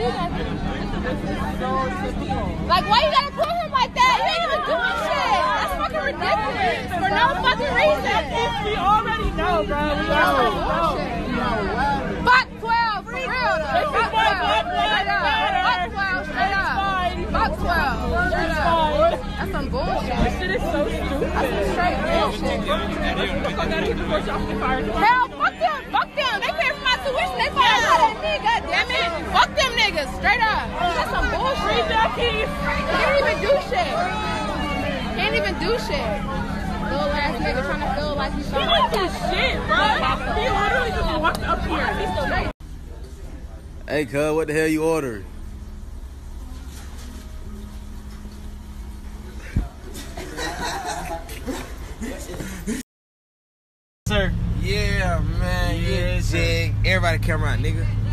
Like, why you gotta put him like that? You ain't even doing shit. That's fucking ridiculous. For no fucking reason. We already know, bro. We already know. Fuck 12, for real though. Fuck 12, straight up. Fuck 12, straight up. Fuck 12, straight up. That's some bullshit. This shit is so stupid. That's some straight bullshit. Hell, fuck them. Fuck them. They pay for my tuition. They pay for me. God damn it. Fuck them niggas. Straight up. That's some bullshit. Can't even do shit. Can't even do shit. Little ass nigga trying to feel like he's He didn't do shit, bro. He literally just walked up here. He's still there. Hey, cuz, what the hell you ordered? Sir. Yeah, man. Yeah, Jig. Everybody come around, nigga.